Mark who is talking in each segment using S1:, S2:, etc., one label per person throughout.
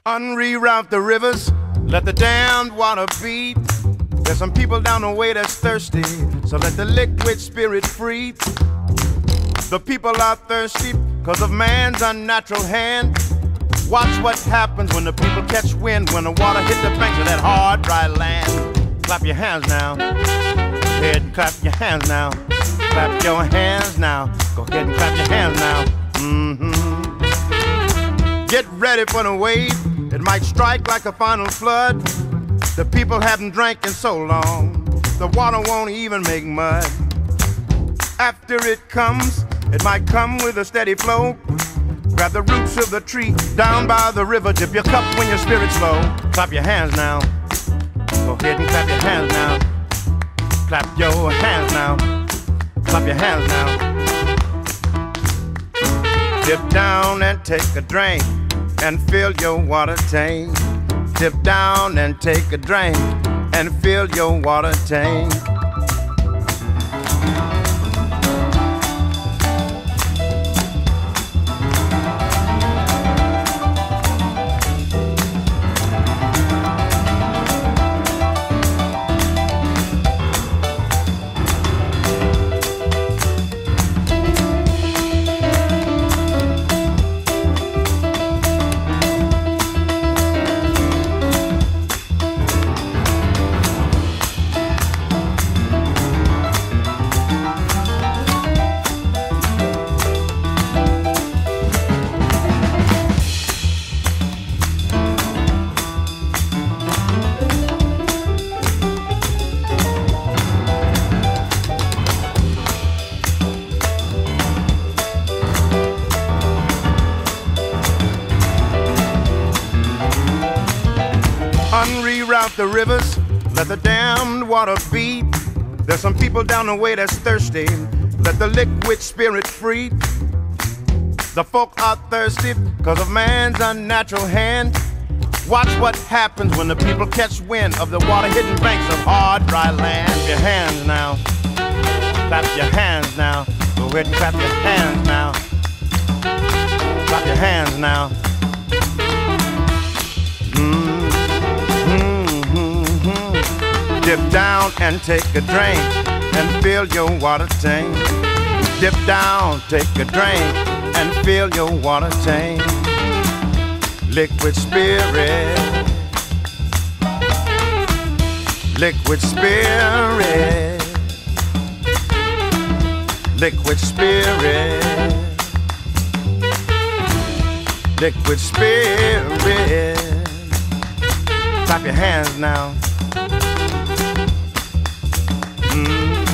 S1: Unreroute the rivers, let the damned water beat. There's some people down the way that's thirsty, so let the liquid spirit free. The people are thirsty because of man's unnatural hand. Watch what happens when the people catch wind, when the water hit the banks of that hard, dry land. Clap your hands now. Go ahead and clap your hands now. Clap your hands now. Go ahead and clap your hands now. Get ready for the wave. It might strike like a final flood. The people haven't drank in so long, the water won't even make mud. After it comes, it might come with a steady flow. Grab the roots of the tree down by the river. Dip your cup when your spirit's low. Clap your hands now. Go ahead and clap your hands now. Clap your hands now. Clap your hands now. Dip down and take a drink and fill your water tank. Dip down and take a drink and fill your water tank. Unreroute the rivers, let the damned water beat. There's some people down the way that's thirsty, let the liquid spirit free. The folk are thirsty because of man's unnatural hand. Watch what happens when the people catch wind of the water hitting banks of hard, dry land. Clap your hands now. Clap your hands now. Go ahead and clap your hands now. Clap your hands now. Dip down and take a drink and fill your water tank. Dip down, take a drink and fill your water tank. Liquid spirit, liquid spirit, liquid spirit, liquid spirit. Clap your hands now.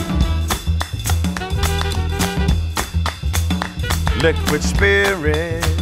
S1: Liquid spirit.